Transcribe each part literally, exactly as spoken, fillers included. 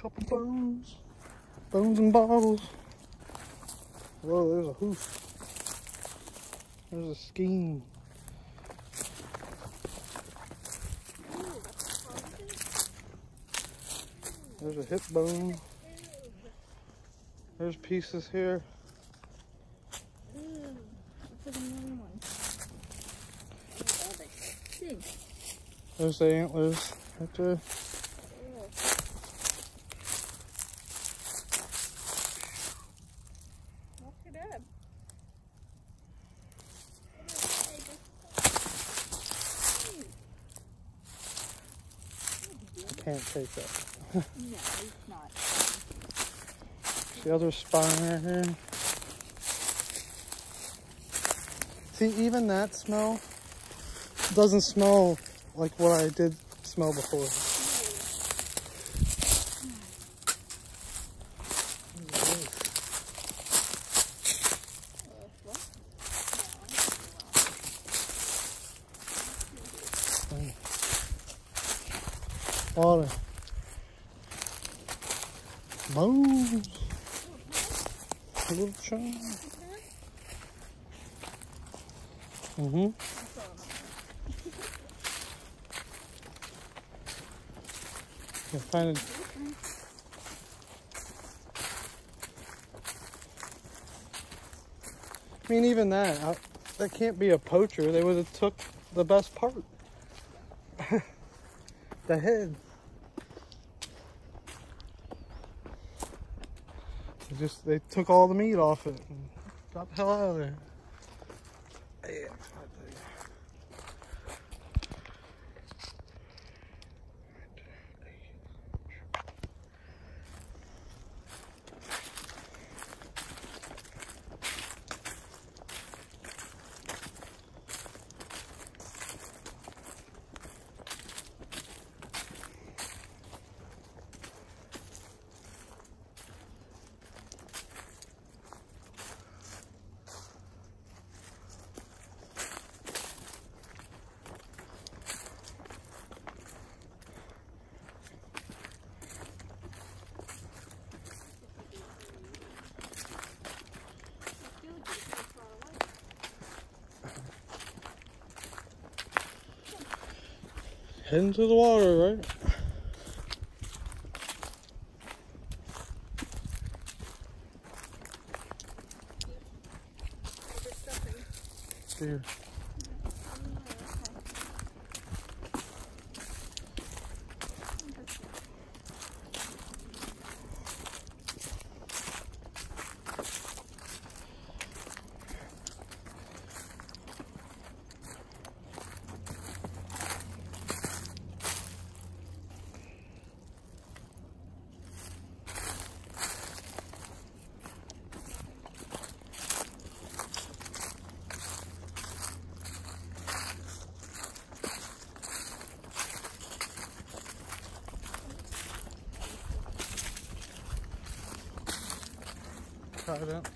Couple bones. Bones and bottles. Whoa, there's a hoof. There's a skein. There's a hip bone. There's pieces here. There's the antlers right there. I can't take that. No, it's not. The other spine right here. See, even that smell doesn't smell like what I did smell before. Water. Bones. A little chunk. Mm-hmm. You find it. I mean, even that, I, that can't be a poacher. They would have took the best part. The head. They just, they took all the meat off it and got the hell out of there. Yeah. Heading to the water, right? Here. Try it out.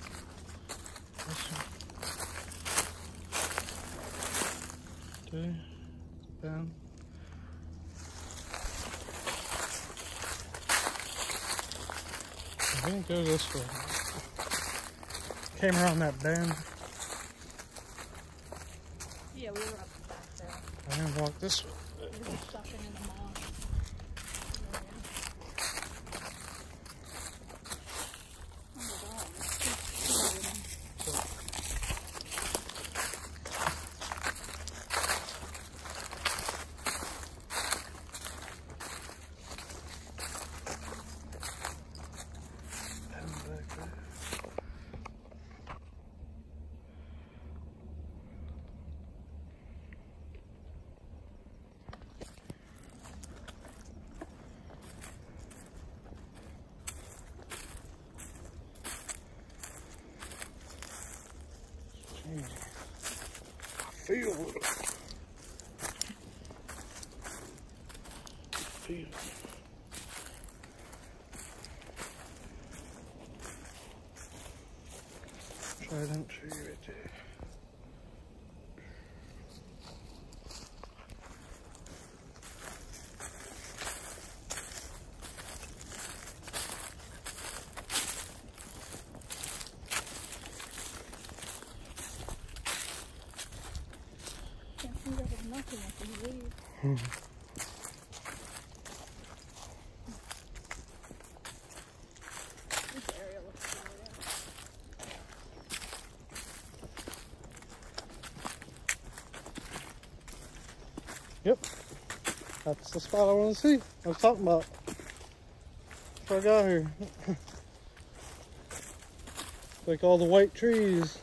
Okay, down. I think go this way. Came around that bend. Yeah, we were up back there. I'm gonna walk this way. We were stuck in the mall. Feel it. Feel it. Trident tree right there. This area looks familiar. Yep. That's the spot I want to see. I was talking about before I got here. Like all the white trees.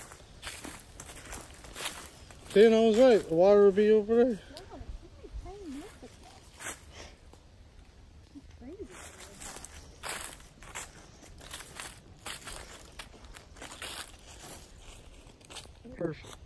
Then I was right. The water would be over there. No, it's really tiny mythical. It's crazy. Perfect.